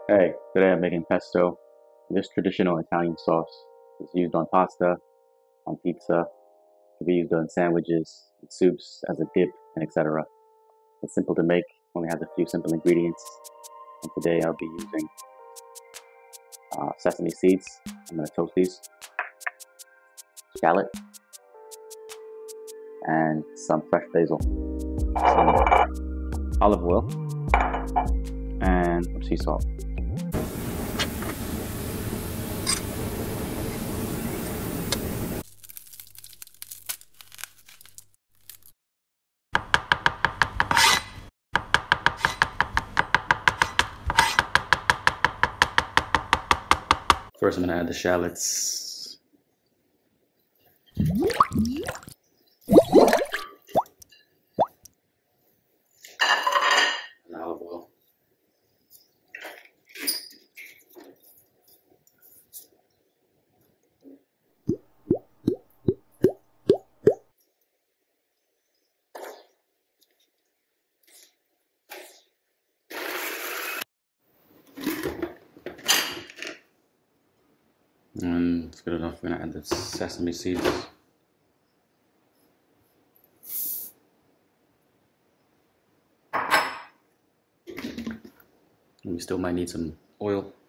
Hey, today I'm making pesto. This traditional Italian sauce is used on pasta, on pizza, can be used on sandwiches, in soups, as a dip, and etc. It's simple to make, only has a few simple ingredients. And today I'll be using sesame seeds. I'm going to toast these, shallot, and some fresh basil, some olive oil, and some sea salt. First, I'm going to add the shallots. And olive oil. And it's good enough. We're going to add the sesame seeds. And we still might need some oil.